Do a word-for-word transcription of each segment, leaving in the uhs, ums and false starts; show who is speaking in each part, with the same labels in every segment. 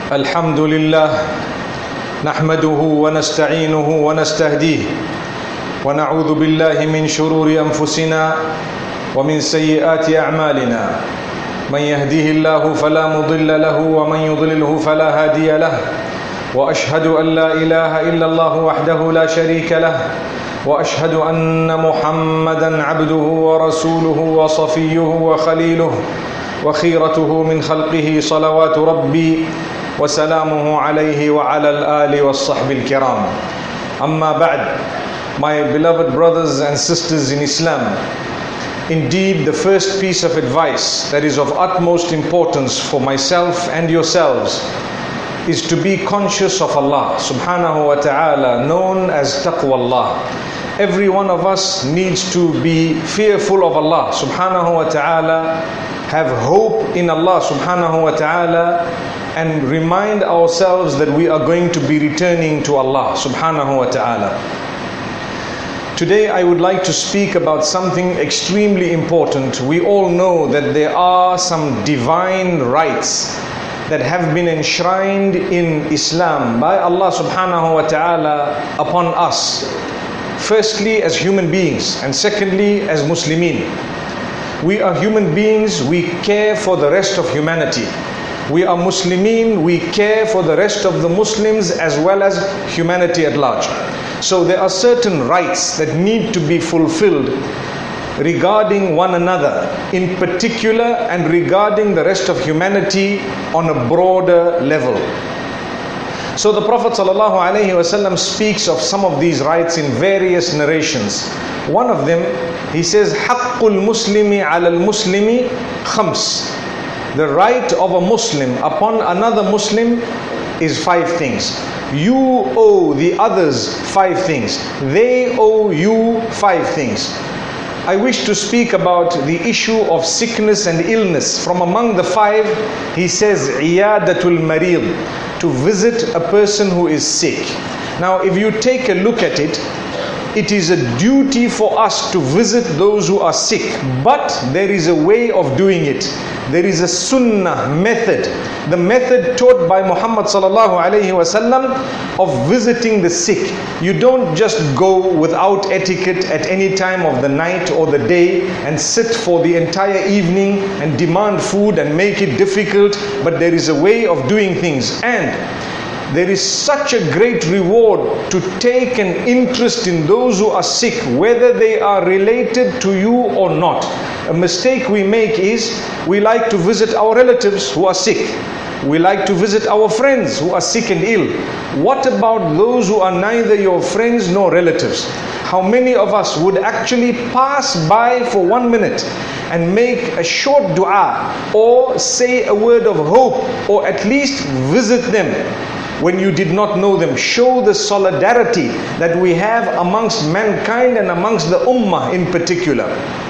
Speaker 1: الحمد لله نحمده ونستعينه ونستهديه ونعوذ بالله من شرور أنفسنا ومن سيئات أعمالنا من يهديه الله فلا مضل له ومن يضلله فلا هادي له وأشهد أن لا إله إلا الله وحده لا شريك له وأشهد أن محمدا عبده ورسوله وصفيه وخليله وخيرته من خلقه صلوات ربي وسلامه عليه وعلى الآل والصحب الكرام. أما بعد, my beloved brothers and sisters in Islam, indeed the first piece of advice that is of utmost importance for myself and yourselves is to be conscious of Allah subhanahu wa ta'ala, known as taqwallah. Every one of us needs to be fearful of Allah subhanahu wa ta'ala, have hope in Allah subhanahu wa ta'ala, and remind ourselves that we are going to be returning to Allah subhanahu wa ta'ala. Today I would like to speak about something extremely important. We all know that there are some divine rights that have been enshrined in Islam by Allah subhanahu wa ta'ala upon us. Firstly, as human beings, and secondly, as Muslimin. We are human beings, we care for the rest of humanity. We are Muslimin, we care for the rest of the Muslims as well as humanity at large. So there are certain rights that need to be fulfilled regarding one another in particular, and regarding the rest of humanity on a broader level. So the Prophet ﷺ speaks of some of these rights in various narrations. One of them, he says, حَقُّ الْمُسْلِمِ عَلَى الْمُسْلِمِ خَمْسٍ. The right of a Muslim upon another Muslim is five things. You owe the others five things. They owe you five things. I wish to speak about the issue of sickness and illness. From among the five, he says, عِيَادَةُ الْمَرِيضِ, to visit a person who is sick. Now, if you take a look at it, it is a duty for us to visit those who are sick, but there is a way of doing it. There is a sunnah method, the method taught by Muhammad sallallahu alaihi wasallam of visiting the sick. You don't just go without etiquette at any time of the night or the day and sit for the entire evening and demand food and make it difficult, but there is a way of doing things. And there is such a great reward to take an interest in those who are sick, whether they are related to you or not. A mistake we make is we like to visit our relatives who are sick. We like to visit our friends who are sick and ill. What about those who are neither your friends nor relatives? How many of us would actually pass by for one minute and make a short dua, or say a word of hope, or at least visit them when you did not know them? Show the solidarity that we have amongst mankind and amongst the ummah in particular.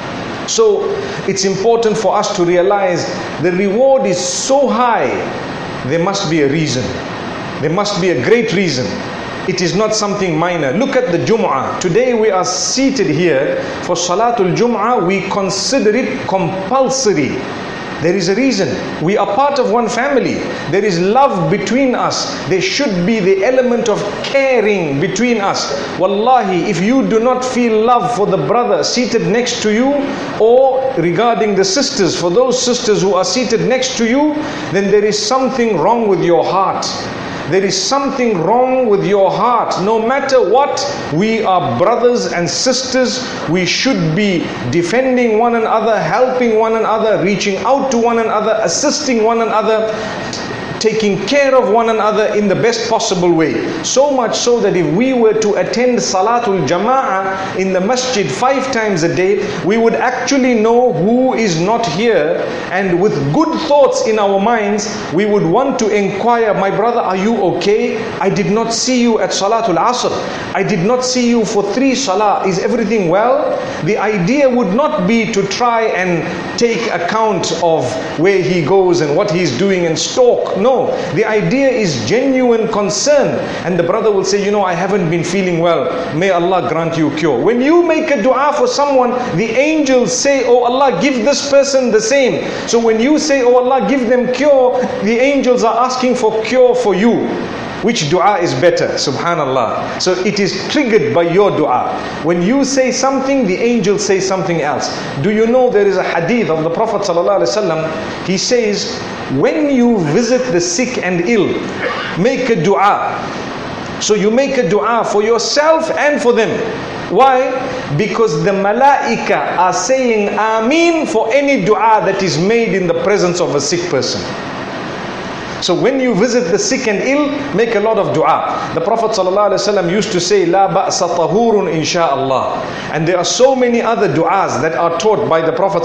Speaker 1: So it's important for us to realize the reward is so high, there must be a reason. There must be a great reason. It is not something minor. Look at the Jum'ah. Today we are seated here for Salatul Jum'ah. We consider it compulsory. There is a reason. We are part of one family. There is love between us. There should be the element of caring between us. Wallahi, if you do not feel love for the brother seated next to you, or regarding the sisters, for those sisters who are seated next to you, then there is something wrong with your heart. There is something wrong with your heart. No matter what, we are brothers and sisters. We should be defending one another, helping one another, reaching out to one another, assisting one another, taking care of one another in the best possible way. So much so that if we were to attend Salatul Jama'ah in the masjid five times a day, we would actually know who is not here, and with good thoughts in our minds, we would want to inquire, my brother, are you okay? I did not see you at Salatul Asr. I did not see you for three Salah. Is everything well? The idea would not be to try and take account of where he goes and what he's doing and stalk. No. No, the idea is genuine concern. And the brother will say, you know, I haven't been feeling well. May Allah grant you cure. When you make a dua for someone, the angels say, oh Allah, give this person the same. So when you say, oh Allah, give them cure, the angels are asking for cure for you. Which dua is better? Subhanallah. So it is triggered by your dua. When you say something, the angels say something else. Do you know there is a hadith of the Prophet ﷺ? He says, when you visit the sick and ill, make a dua. So you make a dua for yourself and for them. Why? Because the malaika are saying Ameen for any dua that is made in the presence of a sick person. So when you visit the sick and ill, make a lot of dua. The Prophet ﷺ used to say, La ba'sa tahurun insha'Allah. And there are so many other duas that are taught by the Prophet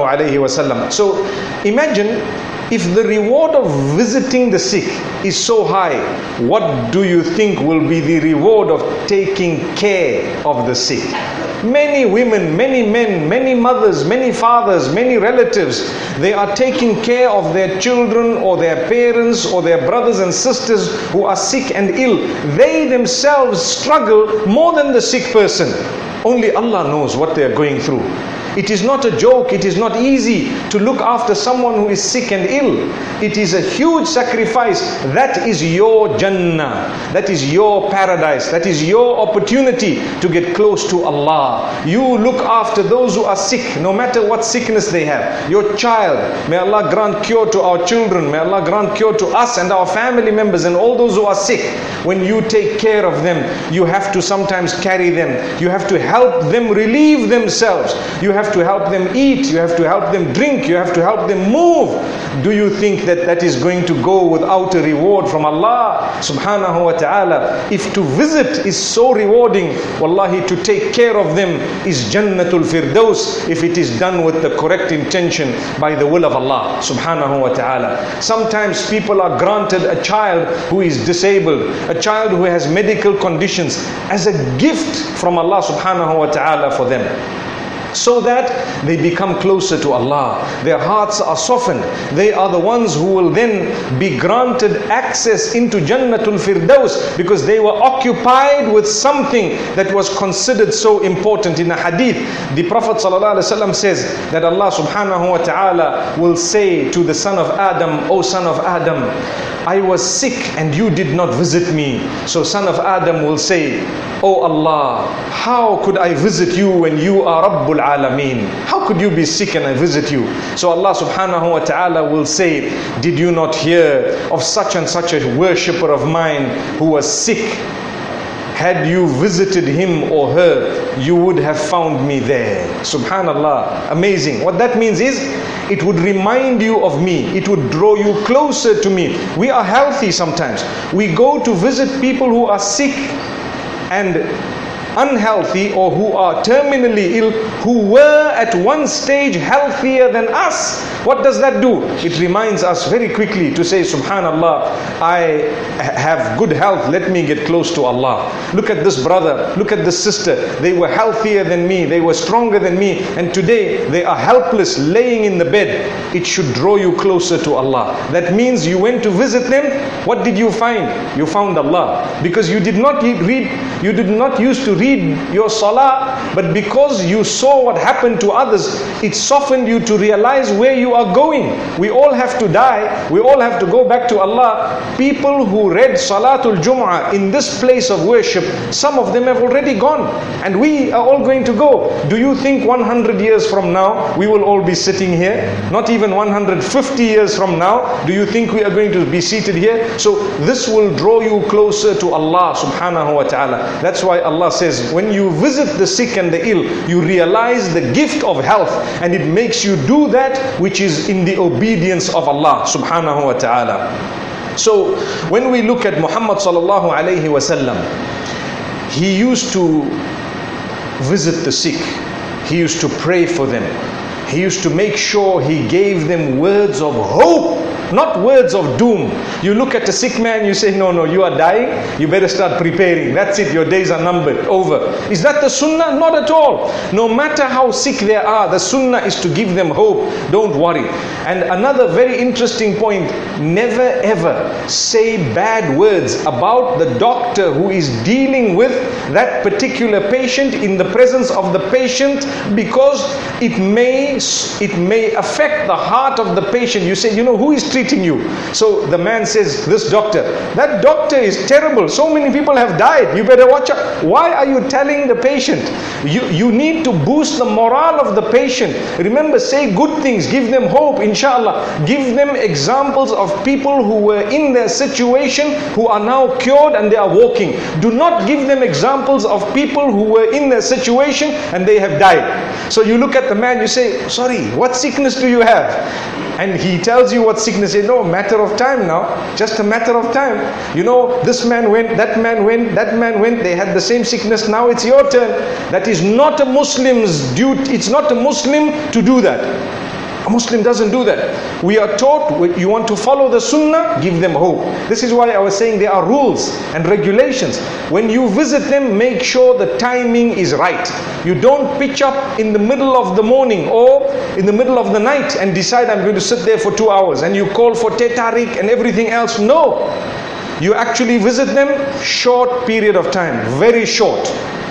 Speaker 1: ﷺ. So imagine, if the reward of visiting the sick is so high, what do you think will be the reward of taking care of the sick? Many women, many men, many mothers, many fathers, many relatives, they are taking care of their children or their parents or their brothers and sisters who are sick and ill. They themselves struggle more than the sick person. Only Allah knows what they are going through. It is not a joke, it is not easy to look after someone who is sick and ill. It is a huge sacrifice. That is your Jannah. That is your paradise. That is your opportunity to get close to Allah. You look after those who are sick, no matter what sickness they have. Your child, may Allah grant cure to our children. May Allah grant cure to us and our family members and all those who are sick. When you take care of them, you have to sometimes carry them. You have to help them relieve themselves. You have to help them eat, you have to help them drink, you have to help them move. Do you think that that is going to go without a reward from Allah subhanahu wa ta'ala? If to visit is so rewarding, wallahi, to take care of them is Jannatul Firdaus, if it is done with the correct intention by the will of Allah subhanahu wa ta'ala. Sometimes people are granted a child who is disabled, a child who has medical conditions, as a gift from Allah subhanahu wa ta'ala for them, so that they become closer to Allah. Their hearts are softened. They are the ones who will then be granted access into Jannatul Firdaus, because they were occupied with something that was considered so important. In a hadith, the Prophet ﷺ says that Allah subhanahu wa ta'ala will say to the son of Adam, O son of Adam, I was sick and you did not visit me. So son of Adam will say, Oh Allah, how could I visit you when you are Rabbul Alameen? How could you be sick and I visit you? So Allah subhanahu wa ta'ala will say, did you not hear of such and such a worshipper of mine who was sick? Had you visited him or her, you would have found me there. Subhanallah, amazing. What that means is, it would remind you of me. It would draw you closer to me. We are healthy sometimes. We go to visit people who are sick and unhealthy, or who are terminally ill, who were at one stage healthier than us. What does that do? It reminds us very quickly to say, Subhanallah, I have good health, let me get close to Allah. Look at this brother, look at this sister. They were healthier than me, they were stronger than me, and today they are helpless, laying in the bed. It should draw you closer to Allah. That means you went to visit them. What did you find? You found Allah, because you did not read, you did not used to read your salah, but because you saw what happened to others, it softened you to realize where you are going. We all have to die, we all have to go back to Allah. People who read Salatul Jum'ah in this place of worship, some of them have already gone, and we are all going to go. Do you think one hundred years from now we will all be sitting here? Not even one hundred fifty years from now, do you think we are going to be seated here? So this will draw you closer to Allah subhanahu wa ta'ala. That's why Allah says, when you visit the sick and the ill, you realize the gift of health, and it makes you do that which is in the obedience of Allah subhanahu wa ta'ala. So when we look at Muhammad sallallahu alayhi wa sallam, he used to visit the sick, he used to pray for them, he used to make sure he gave them words of hope not words of doom. You look at a sick man, you say, no, no, you are dying, you better start preparing. That's it, your days are numbered, over. Is that the sunnah? Not at all. No matter how sick they are, the sunnah is to give them hope. Don't worry. And another very interesting point, never ever say bad words about the doctor who is dealing with that particular patient in the presence of the patient, because it may it may affect the heart of the patient. You say, you know, who is treating you? So the man says, this doctor. That doctor is terrible. So many people have died. You better watch out. Why are you telling the patient? You, you need to boost the morale of the patient. Remember, say good things. Give them hope, inshallah. Give them examples of people who were in their situation, who are now cured and they are walking. Do not give them examples of people who were in their situation and they have died. So you look at the man, you say, sorry, what sickness do you have? And he tells you what sickness is. No, matter of time now. Just a matter of time. You know, this man went, that man went, that man went. They had the same sickness. Now it's your turn. That is not a Muslim's duty. It's not a Muslim to do that. A Muslim doesn't do that. We are taught, you want to follow the sunnah, give them hope. This is why I was saying there are rules and regulations. When you visit them, make sure the timing is right. You don't pitch up in the middle of the morning or in the middle of the night and decide I'm going to sit there for two hours and you call for tetarik and everything else. No. You actually visit them, short period of time, very short.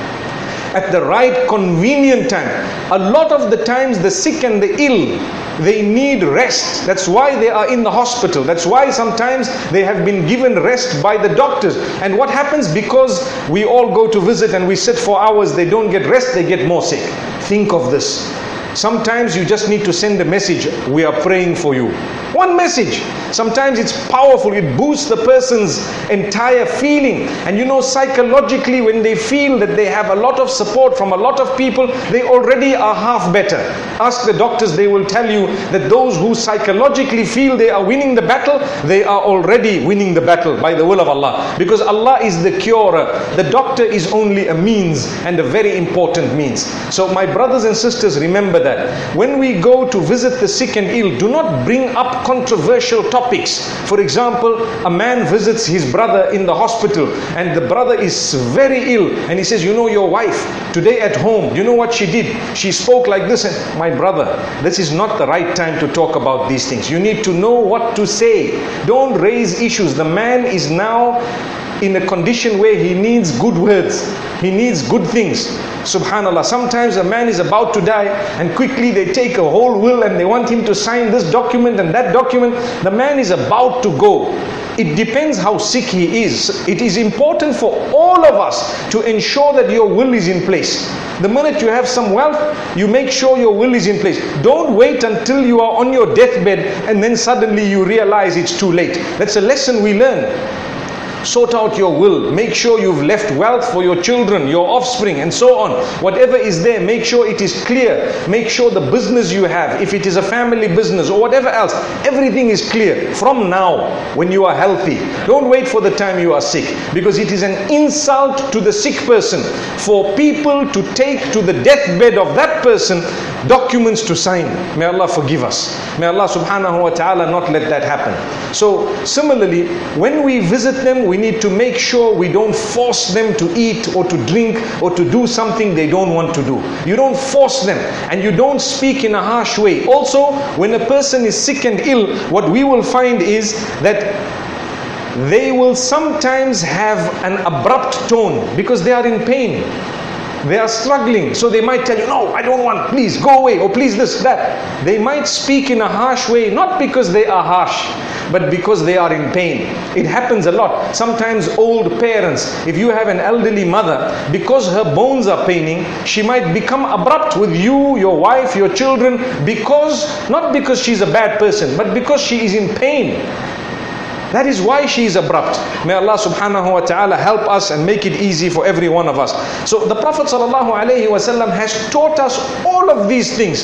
Speaker 1: At the right convenient time. A lot of the times the sick and the ill, they need rest. That's why they are in the hospital. That's why sometimes they have been given rest by the doctors. And what happens? Because we all go to visit and we sit for hours, they don't get rest, they get more sick. Think of this. Sometimes you just need to send a message, we are praying for you. One message. Sometimes it's powerful, it boosts the person's entire feeling. And you know, psychologically, when they feel that they have a lot of support from a lot of people, they already are half better. Ask the doctors, they will tell you that those who psychologically feel they are winning the battle, they are already winning the battle by the will of Allah. Because Allah is the curer. The doctor is only a means, and a very important means. So my brothers and sisters, remember that. When we go to visit the sick and ill, do not bring up controversial topics. For example, a man visits his brother in the hospital and the brother is very ill and he says, you know, your wife today at home, you know what she did? She spoke like this. And my brother, this is not the right time to talk about these things. You need to know what to say. Don't raise issues. The man is now in a condition where he needs good words. He needs good things. Subhanallah, sometimes a man is about to die and quickly they take a whole will and they want him to sign this document and that document. The man is about to go. It depends how sick he is. It is important for all of us to ensure that your will is in place. The minute you have some wealth, you make sure your will is in place. Don't wait until you are on your deathbed and then suddenly you realize it's too late. That's a lesson we learn. Sort out your will. Make sure you've left wealth for your children, your offspring, and so on. Whatever is there, make sure it is clear. Make sure the business you have, if it is a family business or whatever else, everything is clear from now when you are healthy. Don't wait for the time you are sick, because it is an insult to the sick person for people to take to the deathbed of that person documents to sign. May Allah forgive us. May Allah subhanahu wa ta'ala not let that happen. So similarly, when we visit them, we need to make sure we don't force them to eat or to drink or to do something they don't want to do. You don't force them and you don't speak in a harsh way. Also, when a person is sick and ill, what we will find is that they will sometimes have an abrupt tone because they are in pain. They are struggling, so they might tell you, no, I don't want, please go away, or please this, that. They might speak in a harsh way, not because they are harsh, but because they are in pain. It happens a lot. Sometimes old parents, if you have an elderly mother, because her bones are paining, she might become abrupt with you, your wife, your children, because, not because she's a bad person, but because she is in pain. That is why she is abrupt. May Allah subhanahu wa ta'ala help us and make it easy for every one of us. So the Prophet sallallahu alaihi wasallam has taught us all of these things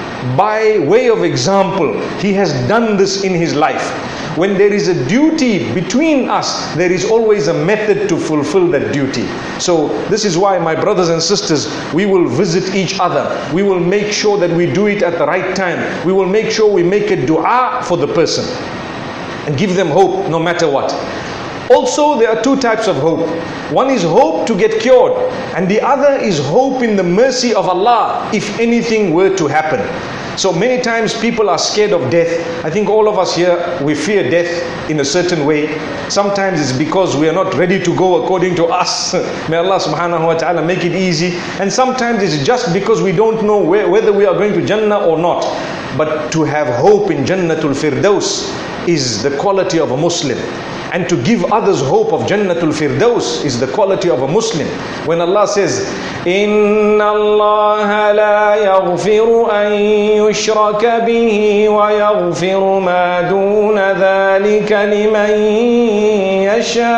Speaker 1: by way of example. He has done this in his life. When there is a duty between us, there is always a method to fulfill that duty. So this is why, my brothers and sisters, we will visit each other. We will make sure that we do it at the right time. We will make sure we make a dua for the person. and give them hope no matter what. Also, there are two types of hope. One is hope to get cured, and the other is hope in the mercy of Allah if anything were to happen. So many times people are scared of death. I think all of us here, we fear death in a certain way. Sometimes it's because we are not ready to go according to us. May Allah subhanahu wa ta'ala make it easy. And sometimes it's just because we don't know where, whether we are going to Jannah or not. But to have hope in Jannatul Firdaus is the quality of a Muslim. And to give others hope of Jannatul Firdaus is the quality of a Muslim. When Allah says, Inna Allah la yaghfiru an yushraka bihi wa yaghfiru ma duna dhalika liman yasha.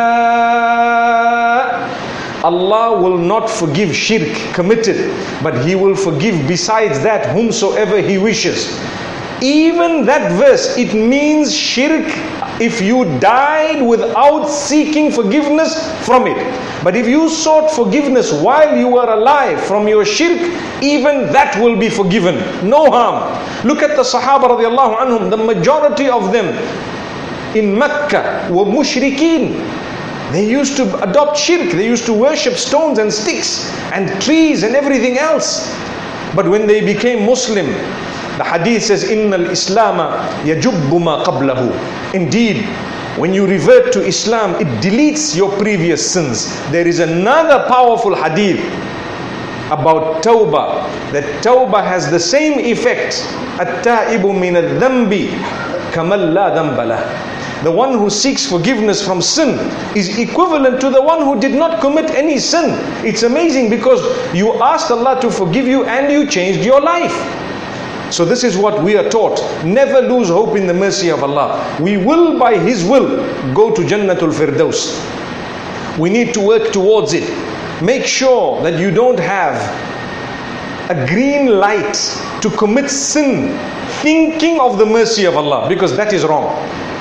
Speaker 1: Allah will not forgive shirk committed, but He will forgive besides that whomsoever He wishes. Even that verse, it means shirk if you died without seeking forgiveness from it. But if you sought forgiveness while you were alive from your shirk, even that will be forgiven. No harm. Look at the Sahaba radiallahu anhum. The majority of them in Mecca were mushrikeen. They used to adopt shirk. They used to worship stones and sticks and trees and everything else. But when they became Muslim, the hadith says, Inna al-Islama yajubbu ma qablahu. Indeed, when you revert to Islam, it deletes your previous sins. There is another powerful hadith about tawbah, that tawbah has the same effect. At-ta'ibu min al-dhanbi kamal la dhanba lah. The one who seeks forgiveness from sin is equivalent to the one who did not commit any sin. It's amazing because you asked Allah to forgive you and you changed your life. So this is what we are taught. Never lose hope in the mercy of Allah. We will, by His will, go to Jannatul Firdaus. We need to work towards it. Make sure that you don't have a green light to commit sin thinking of the mercy of Allah, because that is wrong.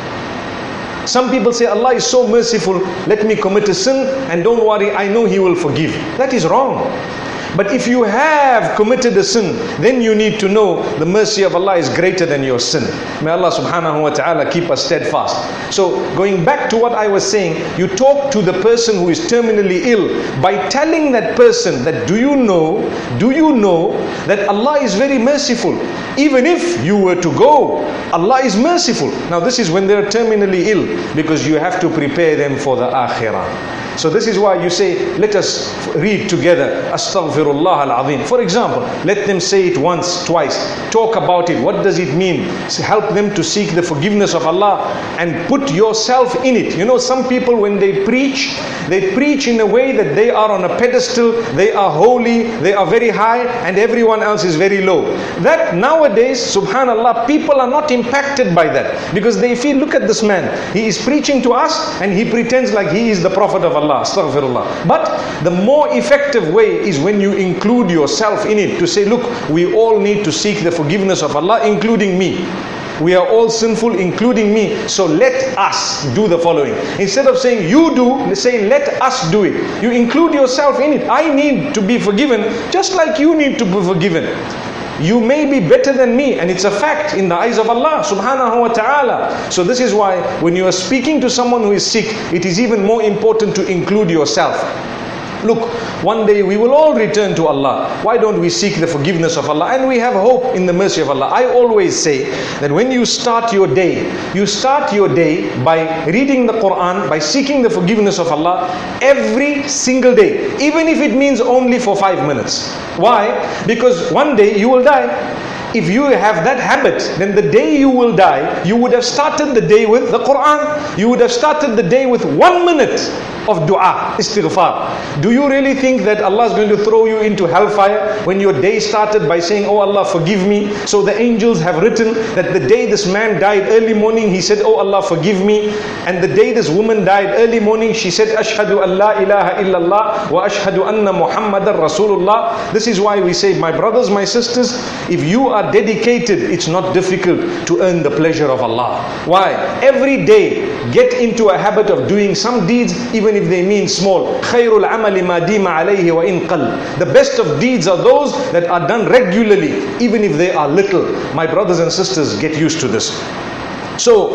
Speaker 1: Some people say, Allah is so merciful, let me commit a sin and don't worry, I know He will forgive. That is wrong. But if you have committed a sin, then you need to know the mercy of Allah is greater than your sin. May Allah subhanahu wa ta'ala keep us steadfast. So going back to what I was saying, you talk to the person who is terminally ill by telling that person that do you know, do you know that Allah is very merciful. Even if you were to go, Allah is merciful. Now this is when they are terminally ill, because you have to prepare them for the akhirah. So this is why you say, let us read together Astaghfirullah al-Azim. For example, let them say it once, twice. Talk about it. What does it mean? Help them to seek the forgiveness of Allah and put yourself in it. You know, some people when they preach, they preach in a way that they are on a pedestal, they are holy, they are very high, and everyone else is very low. That nowadays, subhanallah, people are not impacted by that, because they feel, look at this man, he is preaching to us and he pretends like he is the Prophet of Allah. Astaghfirullah. But the more effective way is when you include yourself in it, to say, look, we all need to seek the forgiveness of Allah, including me. We are all sinful, including me. So let us do the following. Instead of saying you do, say let us do it. You include yourself in it. I need to be forgiven just like you need to be forgiven. You may be better than me, and it's a fact in the eyes of Allah subhanahu wa ta'ala. So this is why when you are speaking to someone who is sick, it is even more important to include yourself. Look, one day we will all return to Allah. Why don't we seek the forgiveness of Allah? And we have hope in the mercy of Allah. I always say that when you start your day, you start your day by reading the Quran, by seeking the forgiveness of Allah every single day, even if it means only for five minutes. Why? Because one day you will die. If you have that habit, then the day you will die, you would have started the day with the Quran. You would have started the day with one minute of dua, istighfar. Do you really think that Allah is going to throw you into hellfire when your day started by saying, oh Allah, forgive me? So the angels have written that the day this man died early morning, he said, oh Allah, forgive me. And the day this woman died early morning, she said, ashhadu an la ilaha illallah wa ashhadu anna muhammadan rasulullah. This is why we say, my brothers, my sisters, if you are dedicated, it's not difficult to earn the pleasure of Allah. Why? Every day, get into a habit of doing some deeds, even if they mean small. Khairul amali ma dima alayhi wa in qal. The best of deeds are those that are done regularly, even if they are little. My brothers and sisters, get used to this. So,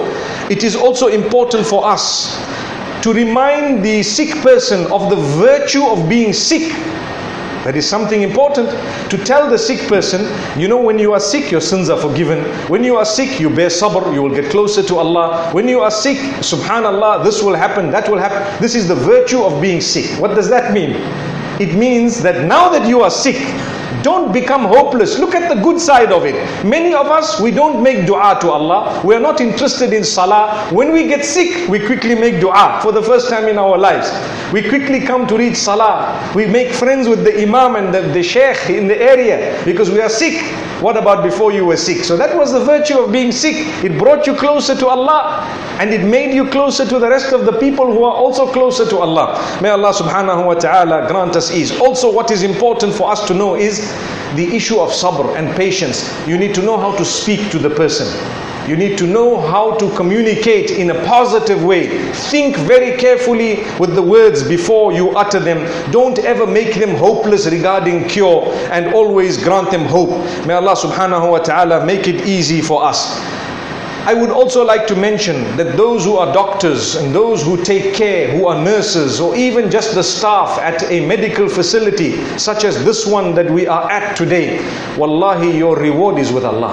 Speaker 1: it is also important for us to remind the sick person of the virtue of being sick. That is something important, to tell the sick person, you know, when you are sick, your sins are forgiven. When you are sick, you bear sabr, you will get closer to Allah. When you are sick, subhanallah, this will happen, that will happen. This is the virtue of being sick. What does that mean? It means that now that you are sick, don't become hopeless. Look at the good side of it. Many of us, we don't make dua to Allah. We are not interested in salah. When we get sick, we quickly make dua for the first time in our lives. We quickly come to read salah. We make friends with the imam and the, the sheikh in the area because we are sick. What about before you were sick? So that was the virtue of being sick. It brought you closer to Allah and it made you closer to the rest of the people who are also closer to Allah. May Allah subhanahu wa ta'ala grant us ease. Also, what is important for us to know is the issue of sabr and patience. You need to know how to speak to the person. You need to know how to communicate in a positive way. Think very carefully with the words before you utter them. Don't ever make them hopeless regarding cure, and always grant them hope. May Allah subhanahu wa ta'ala make it easy for us. I would also like to mention that those who are doctors and those who take care, who are nurses, or even just the staff at a medical facility such as this one that we are at today, wallahi, your reward is with Allah.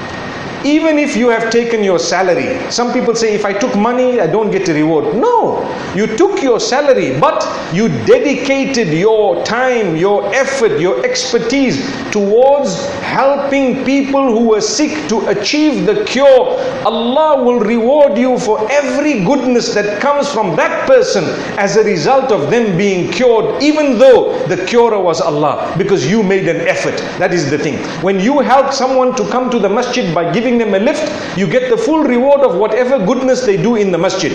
Speaker 1: Even if you have taken your salary, some people say, if I took money, I don't get a reward. No, you took your salary, but you dedicated your time, your effort, your expertise towards helping people who were sick to achieve the cure. Allah will reward you for every goodness that comes from that person as a result of them being cured, even though the curer was Allah, because you made an effort. That is the thing. When you help someone to come to the masjid by giving them a lift, you get the full reward of whatever goodness they do in the masjid.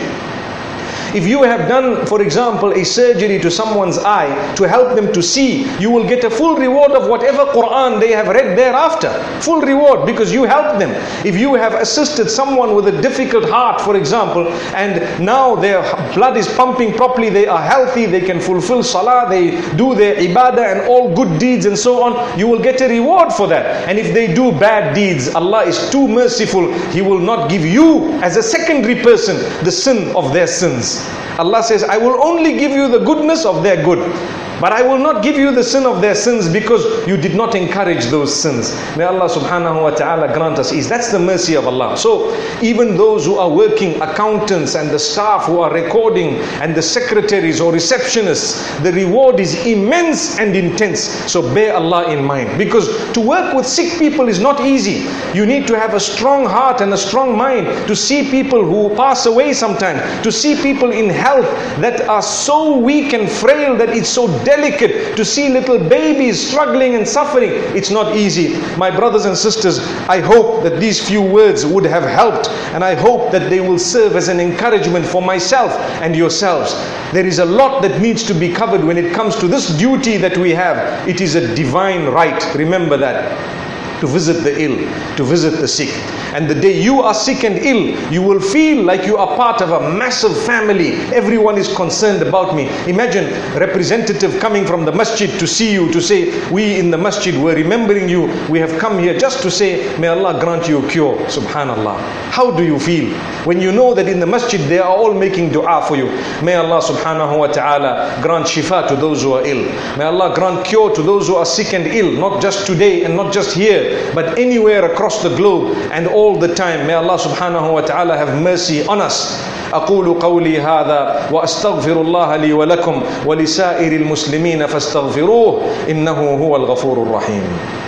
Speaker 1: If you have done, for example, a surgery to someone's eye to help them to see, you will get a full reward of whatever Quran they have read thereafter. Full reward, because you helped them. If you have assisted someone with a difficult heart, for example, and now their blood is pumping properly, they are healthy, they can fulfill salah, they do their ibadah and all good deeds and so on, you will get a reward for that. And if they do bad deeds, Allah is too merciful. He will not give you as a secondary person the sin of their sins. Allah says, I will only give you the goodness of their good, but I will not give you the sin of their sins because you did not encourage those sins. May Allah subhanahu wa ta'ala grant us ease. That's the mercy of Allah. So even those who are working, accountants and the staff who are recording and the secretaries or receptionists, the reward is immense and intense. So bear Allah in mind, because to work with sick people is not easy. You need to have a strong heart and a strong mind to see people who pass away sometimes, to see people in health that are so weak and frail that it's so delicate, to see little babies struggling and suffering. It's not easy. My brothers and sisters, I hope that these few words would have helped, and I hope that they will serve as an encouragement for myself and yourselves. There is a lot that needs to be covered when it comes to this duty that we have. It is a divine right. Remember that. To visit the ill, to visit the sick. And the day you are sick and ill, you will feel like you are part of a massive family. Everyone is concerned about me. Imagine a representative coming from the masjid to see you, to say, we in the masjid were remembering you. We have come here just to say, may Allah grant you a cure. Subhanallah. How do you feel when you know that in the masjid they are all making dua for you? May Allah subhanahu wa ta'ala grant shifa to those who are ill. May Allah grant cure to those who are sick and ill, not just today and not just here, but anywhere across the globe and all the time. May Allah subhanahu wa ta'ala have mercy on us. أقول قولي هذا وأستغفر الله لي ولكم ولسائر المسلمين فاستغفروه إنه هو الغفور الرحيم.